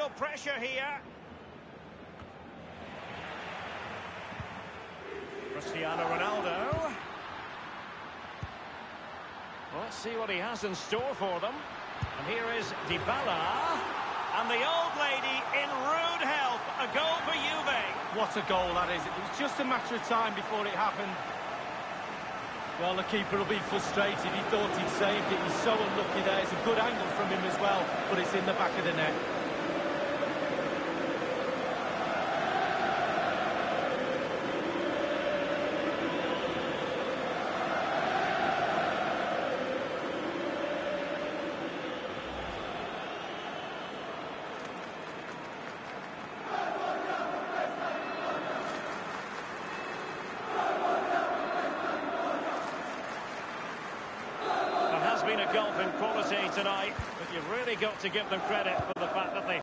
pressure here. Cristiano Ronaldo. Well, let's see what he has in store for them. And here is Dybala. And the old lady in rude health. A goal for Juve. What a goal that is. It was just a matter of time before it happened. Well, the keeper will be frustrated. He thought he'd saved it. He's so unlucky there. It's a good angle from him as well, but it's in the back of the net. Been a golfing quality tonight, but you've really got to give them credit for the fact that they